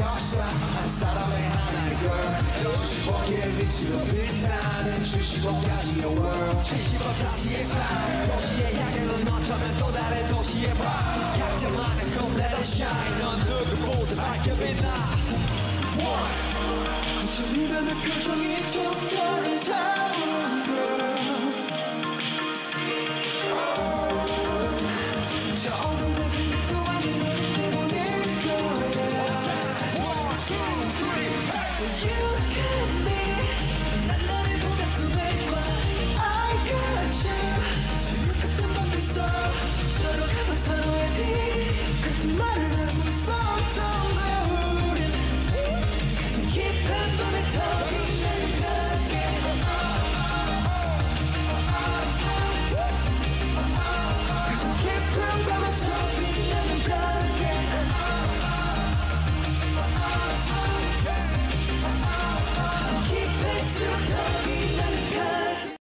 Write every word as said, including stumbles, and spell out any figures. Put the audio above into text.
역사 한 사람의 하나의 girl 칠십억 개의 빛으로 빛나는 칠십억 가지의 world 칠십억 가지의 삶 도시의 야경을 넘쳐면 또 다른 도시의 밤 약점하는 꿈 let us shine 넌 누구보다 밝게 빛나 한참 이별의 표정이 좀 다른 사람